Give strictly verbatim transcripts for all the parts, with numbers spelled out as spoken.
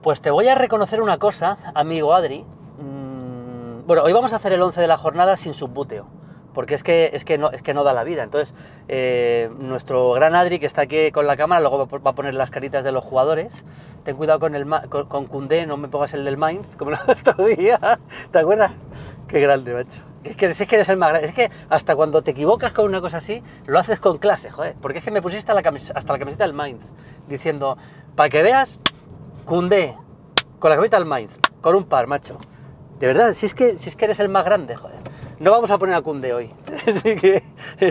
Pues te voy a reconocer una cosa, amigo Adri. Mm, bueno, hoy vamos a hacer el once de la jornada sin subbuteo, porque es que, es que, no, es que no da la vida. Entonces, eh, nuestro gran Adri, que está aquí con la cámara, luego va a poner las caritas de los jugadores. Ten cuidado con el con, con Koundé, no me pongas el del Mainz, como el otro día. ¿Te acuerdas? Qué grande, macho. Es que, es que eres el más grande. Es que hasta cuando te equivocas con una cosa así, lo haces con clase, joder. Porque es que me pusiste hasta la, camis hasta la camiseta del Mainz, diciendo, para que veas, Koundé, con la camiseta del Mainz, con un par, macho. De verdad, si es que, si es que eres el más grande, joder. No vamos a poner a Koundé hoy. Así que,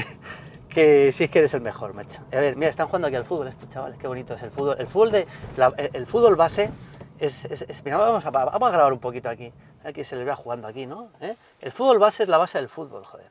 que si es que eres el mejor, macho. A ver, mira, están jugando aquí al fútbol estos chavales, qué bonito es el fútbol. El fútbol, de, la, el, el fútbol base es, es, es... Mira, vamos a, vamos a grabar un poquito aquí. Aquí se les vea jugando aquí, ¿no? ¿Eh? El fútbol base es la base del fútbol, joder.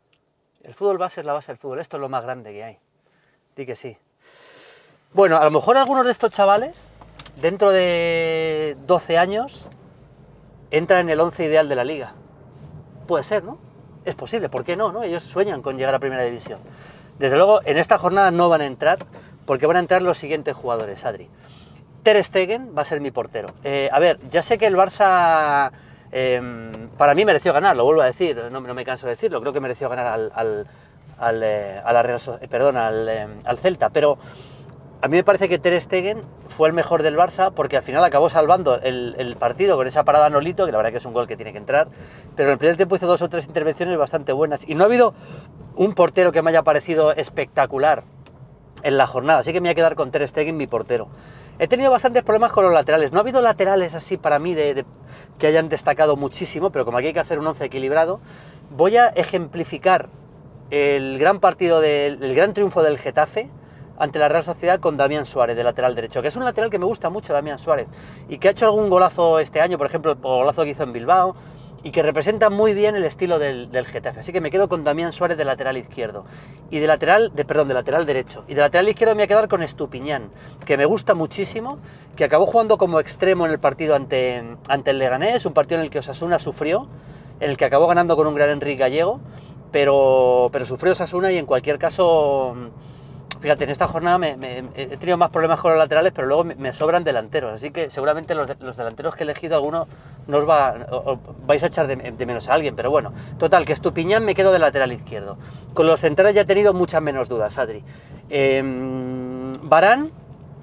El fútbol base es la base del fútbol. Esto es lo más grande que hay. Di que sí. Bueno, a lo mejor algunos de estos chavales, dentro de doce años, entran en el once ideal de la liga. Puede ser, ¿no? Es posible, ¿por qué no? ¿no? Ellos sueñan con llegar a primera división. Desde luego, en esta jornada no van a entrar, porque van a entrar los siguientes jugadores, Adri. Ter Stegen va a ser mi portero. Eh, a ver, ya sé que el Barça, eh, para mí mereció ganar, lo vuelvo a decir, no, no me canso de decirlo, creo que mereció ganar al, al, al, eh, a la Real so eh, perdón, al, eh, al Celta, pero a mí me parece que Ter Stegen fue el mejor del Barça porque al final acabó salvando el, el partido con esa parada a Nolito, que la verdad que es un gol que tiene que entrar, pero en el primer tiempo hizo dos o tres intervenciones bastante buenas y no ha habido un portero que me haya parecido espectacular en la jornada, así que me voy a quedar con Ter Stegen, mi portero. He tenido bastantes problemas con los laterales, no ha habido laterales así para mí de, de, que hayan destacado muchísimo, pero como aquí hay que hacer un once equilibrado, voy a ejemplificar el gran partido, del, el gran triunfo del Getafe ante la Real Sociedad con Damián Suárez, de lateral derecho, que es un lateral que me gusta mucho, Damián Suárez, y que ha hecho algún golazo este año, por ejemplo, el golazo que hizo en Bilbao, y que representa muy bien el estilo del, del Getafe. Así que me quedo con Damián Suárez de lateral izquierdo, y de lateral, de, perdón, de lateral derecho, y de lateral izquierdo me voy a quedar con Estupiñán, que me gusta muchísimo, que acabó jugando como extremo en el partido ante, ante el Leganés, un partido en el que Osasuna sufrió, en el que acabó ganando con un gran Enrique Gallego, pero, pero sufrió Osasuna y en cualquier caso... Fíjate, en esta jornada me, me, he tenido más problemas con los laterales, pero luego me, me sobran delanteros, así que seguramente los, los delanteros que he elegido, alguno no os va, o, o vais a echar de, de menos a alguien, pero bueno, total, que Estupiñán me quedo de lateral izquierdo. Con los centrales ya he tenido muchas menos dudas, Adri. Eh, Varane,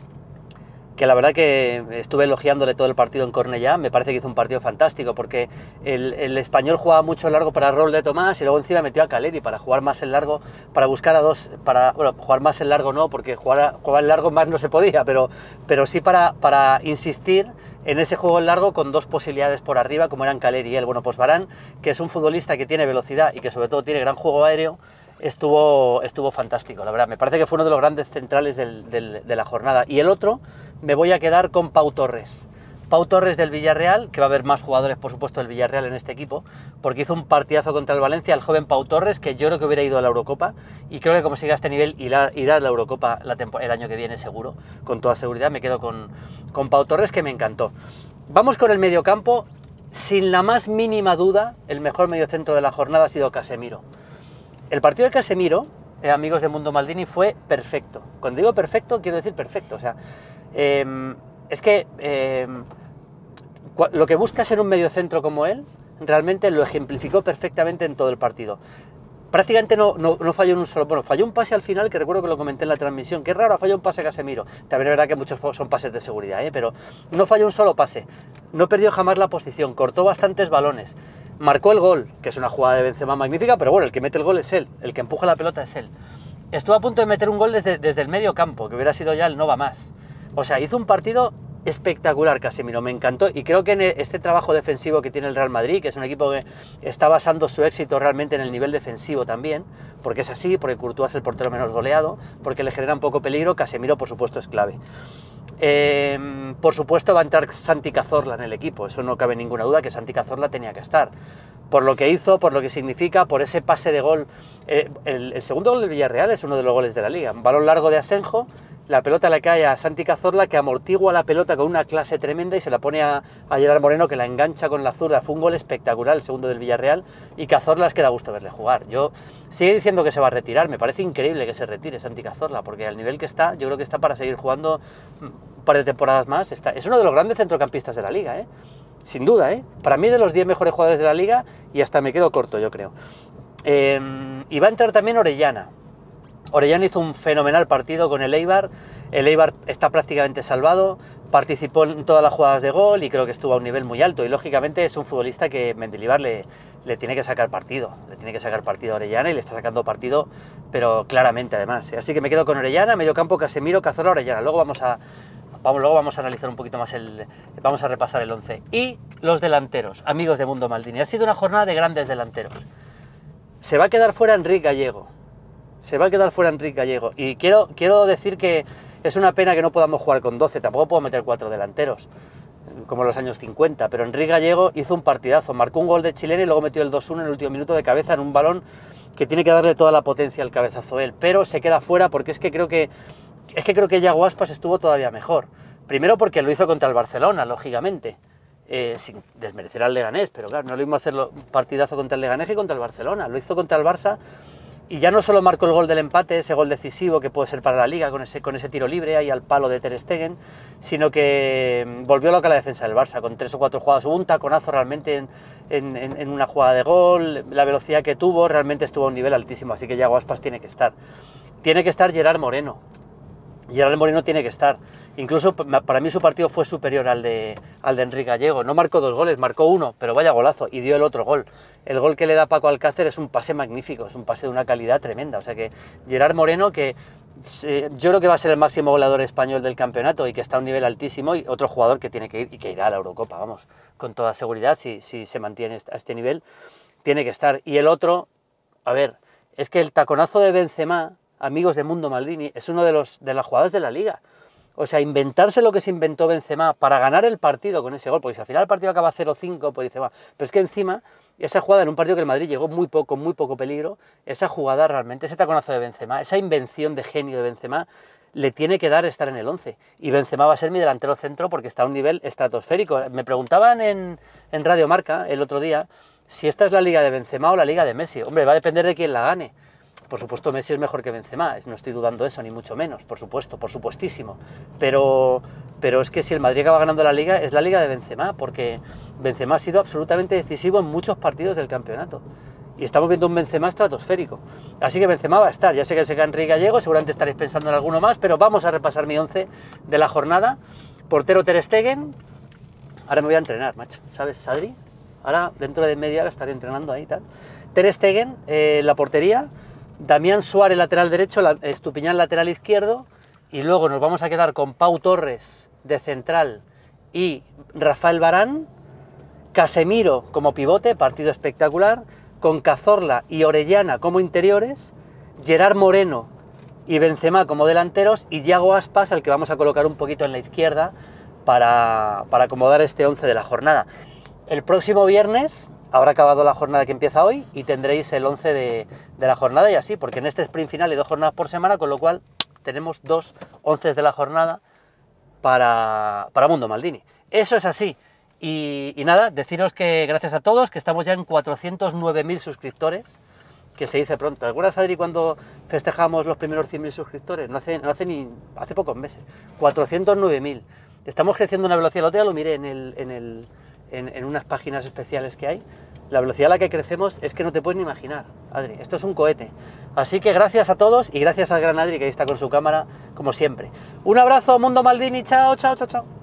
que la verdad que estuve elogiándole todo el partido en Cornellá, me parece que hizo un partido fantástico, porque el, el español jugaba mucho en largo para Raúl de Tomás y luego encima metió a Caleri para jugar más en largo, para buscar a dos, para, bueno, jugar más en largo no, porque jugar, jugar en largo más no se podía, pero, pero sí para, para insistir en ese juego en largo con dos posibilidades por arriba, como eran Caleri y él. Bueno, pues Varane, que es un futbolista que tiene velocidad y que sobre todo tiene gran juego aéreo, estuvo, estuvo fantástico, la verdad. Me parece que fue uno de los grandes centrales del, del, de la jornada. Y el otro, me voy a quedar con Pau Torres. Pau Torres del Villarreal, que va a haber más jugadores, por supuesto, del Villarreal en este equipo, porque hizo un partidazo contra el Valencia, el joven Pau Torres, que yo creo que hubiera ido a la Eurocopa, y creo que como siga a este nivel, irá, irá a la Eurocopa la el año que viene seguro, con toda seguridad. Me quedo con, con Pau Torres, que me encantó. Vamos con el mediocampo. Sin la más mínima duda, el mejor mediocentro de la jornada ha sido Casemiro. El partido de Casemiro, eh, amigos de Mundo Maldini, fue perfecto. Cuando digo perfecto, quiero decir perfecto. O sea, eh, es que eh, lo que buscas en un mediocentro como él, realmente lo ejemplificó perfectamente en todo el partido. Prácticamente no, no, no falló en un solo... Bueno, falló un pase al final, que recuerdo que lo comenté en la transmisión. Qué raro, falló un pase Casemiro. También es verdad que muchos son pases de seguridad, ¿eh? Pero no falló un solo pase. No perdió jamás la posición, cortó bastantes balones. Marcó el gol, que es una jugada de Benzema magnífica, pero bueno, el que mete el gol es él, el que empuja la pelota es él. Estuvo a punto de meter un gol desde, desde el medio campo, que hubiera sido ya el no va más. O sea, hizo un partido espectacular Casemiro, me encantó, y creo que en este trabajo defensivo que tiene el Real Madrid, que es un equipo que está basando su éxito realmente en el nivel defensivo también, porque es así, porque Courtois es el portero menos goleado, porque le genera un poco peligro, Casemiro por supuesto es clave. Eh, por supuesto va a entrar Santi Cazorla en el equipo, eso no cabe ninguna duda que Santi Cazorla tenía que estar, por lo que hizo, por lo que significa, por ese pase de gol. Eh, el, el segundo gol del Villarreal es uno de los goles de la Liga, un balón largo de Asenjo, la pelota le cae a Santi Cazorla, que amortigua la pelota con una clase tremenda y se la pone a, a Gerard Moreno, que la engancha con la zurda. Fue un gol espectacular, el segundo del Villarreal, y Cazorla es que da gusto verle jugar. Yo sigue diciendo que se va a retirar, me parece increíble que se retire Santi Cazorla, porque al nivel que está, yo creo que está para seguir jugando un par de temporadas más. Está, es uno de los grandes centrocampistas de la Liga, ¿eh? Sin duda, ¿eh? Para mí de los diez mejores jugadores de la Liga, y hasta me quedo corto, yo creo. Eh, y va a entrar también Orellana. Orellana hizo un fenomenal partido con el Eibar, el Eibar está prácticamente salvado, participó en todas las jugadas de gol y creo que estuvo a un nivel muy alto, y lógicamente es un futbolista que Mendilibar le, le tiene que sacar partido, le tiene que sacar partido a Orellana y le está sacando partido, pero claramente además. Así que me quedo con Orellana, medio campo Casemiro, Cazorla, Orellana. Luego vamos a, vamos, luego vamos a analizar un poquito más el, vamos a repasar el once. Y los delanteros, amigos de Mundo Maldini, ha sido una jornada de grandes delanteros. Se va a quedar fuera Enric Gallego. Se va a quedar fuera Enric Gallego. Y quiero, quiero decir que es una pena que no podamos jugar con doce, tampoco puedo meter cuatro delanteros, como en los años cincuenta, pero Enric Gallego hizo un partidazo, marcó un gol de chilena y luego metió el dos uno en el último minuto de cabeza en un balón que tiene que darle toda la potencia al cabezazo él, pero se queda fuera porque es que creo que, es que, creo que Yago Aspas estuvo todavía mejor. Primero porque lo hizo contra el Barcelona, lógicamente, eh, sin desmerecer al Leganés, pero claro, no lo mismo hacerlo un partidazo contra el Leganés que contra el Barcelona, lo hizo contra el Barça. Y ya no solo marcó el gol del empate, ese gol decisivo que puede ser para la Liga con ese, con ese tiro libre ahí al palo de Ter Stegen, sino que volvió loca la defensa del Barça con tres o cuatro jugadas. Hubo un taconazo realmente en, en, en una jugada de gol, la velocidad que tuvo realmente estuvo a un nivel altísimo, así que Yago Aspas tiene que estar. Tiene que estar Gerard Moreno. Gerard Moreno tiene que estar. Incluso para mí su partido fue superior al de, al de Enric Gallego. No marcó dos goles, marcó uno, pero vaya golazo, y dio el otro gol. El gol que le da Paco Alcácer es un pase magnífico, es un pase de una calidad tremenda. O sea que Gerard Moreno, que eh, yo creo que va a ser el máximo goleador español del campeonato y que está a un nivel altísimo, y otro jugador que tiene que ir y que irá a la Eurocopa, vamos, con toda seguridad, si, si se mantiene a este nivel, tiene que estar. Y el otro, a ver, es que el taconazo de Benzema, amigos de Mundo Maldini, es uno de, los, de las jugadas de la Liga. O sea, inventarse lo que se inventó Benzema para ganar el partido con ese gol, porque si al final el partido acaba cero cinco, pues dice, va, pero es que encima, esa jugada en un partido que el Madrid llegó muy poco, muy poco peligro, esa jugada realmente, ese taconazo de Benzema, esa invención de genio de Benzema, le tiene que dar estar en el once. Y Benzema va a ser mi delantero centro porque está a un nivel estratosférico. Me preguntaban en, en Radio Marca el otro día si esta es la liga de Benzema o la liga de Messi. Hombre, va a depender de quién la gane. Por supuesto, Messi es mejor que Benzema, no estoy dudando de eso, ni mucho menos, por supuesto, por supuestísimo. Pero, pero es que si el Madrid acaba ganando la Liga, es la Liga de Benzema, porque Benzema ha sido absolutamente decisivo en muchos partidos del campeonato. Y estamos viendo un Benzema estratosférico. Así que Benzema va a estar, ya sé que se queda Enric Gallego, seguramente estaréis pensando en alguno más, pero vamos a repasar mi once de la jornada. Portero Ter Stegen, ahora me voy a entrenar, macho, ¿sabes, Adri? Ahora, dentro de media hora estaré entrenando ahí y tal. Ter Stegen, eh, la portería. Damián Suárez, lateral derecho, Estupiñán, lateral izquierdo, y luego nos vamos a quedar con Pau Torres de central y Rafael Varane, Casemiro como pivote, partido espectacular, con Cazorla y Orellana como interiores, Gerard Moreno y Benzema como delanteros, y Yago Aspas, al que vamos a colocar un poquito en la izquierda para, para acomodar este once de la jornada. El próximo viernes habrá acabado la jornada que empieza hoy y tendréis el once de, de la jornada, y así, porque en este sprint final hay dos jornadas por semana, con lo cual tenemos dos once de la jornada para, para Mundo Maldini. Eso es así. Y, y nada, deciros que gracias a todos, que estamos ya en cuatrocientos nueve mil suscriptores, que se dice pronto. ¿Te acuerdas, Adri, cuando festejamos los primeros cien mil suscriptores? No hace, no hace ni hace pocos meses. cuatrocientos nueve mil. Estamos creciendo a una velocidad, el otro día lo miré en el... En el En, en unas páginas especiales que hay, la velocidad a la que crecemos es que no te puedes ni imaginar, Adri, esto es un cohete. Así que gracias a todos y gracias al gran Adri, que ahí está con su cámara, como siempre. Un abrazo, Mundo Maldini, chao, chao, chao, chao.